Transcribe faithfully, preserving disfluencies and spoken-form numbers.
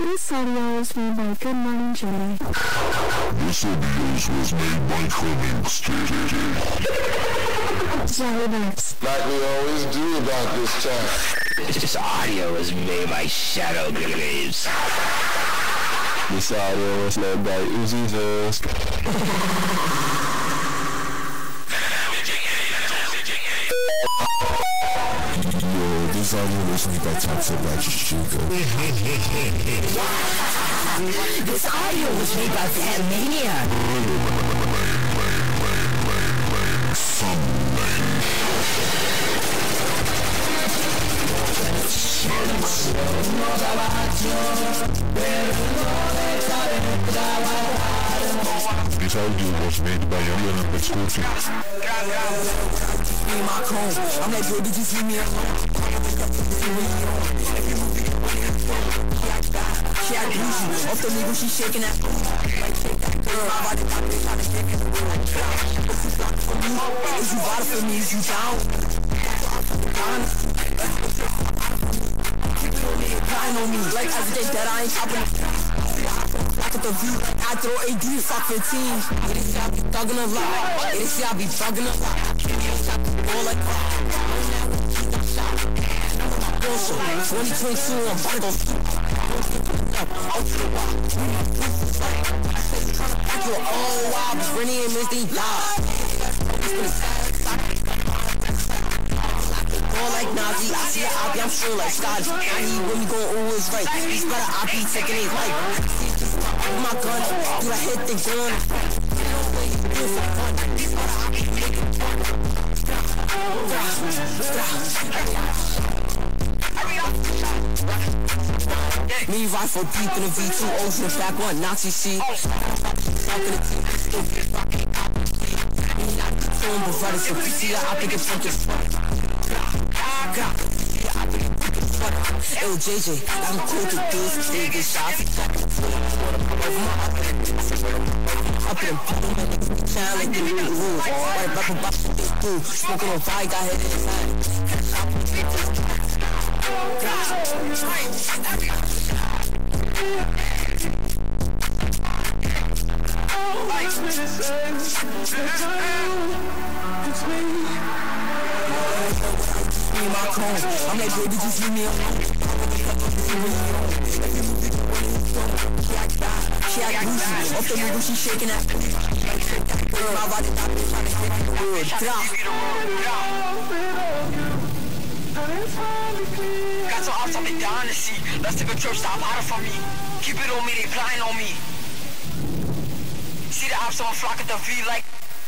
This audio was made by goodmorningjayy. This audio was made by Criminxsty. JellyBurps. Like we always do about this time. This audio was made by ShadowGraves. This audio was made by uzisas. Yo, this audio was made by ToxicBadJacob. This audio was made by VampMania. This audio was made by Ariana Exclusive. In my cone, I'm like, bro, did you see me alone? She had greasy, off the nigga, she shaking that. Is you bottom for me, is you down? Crying on me, like every day that I ain't topping. Look at the view, I throw A D, fuck fifteen. They say I be thugging a lot, they say I be bugging a lot. All like twenty twenty-two, I'm about to go you're all wild, but Rennie and Miss D live. All like Nazi, I see a Oppie, I'm sure like Scotty. I need when we gon' always right. He's better Oppie taking his life. With my gun, do I hit the gun? Me rifle deep in the V two, ocean the back one, Nazi shit. Phone provided for P C, I think it's something. Yo, J J, I'm cool to do this, take this shot. Up in the town like the new rules. Right back from back to this dude. Smoking on fire, got hit in his head. It's me. In my cone, I'm like, bro, did you see me alone? She had greasy, off the nigga, she shaking that. Got some ops on the down to see. Let's take a trip, stop hiding from me. Keep it on me, they flying on me. See the ops on flock at the V like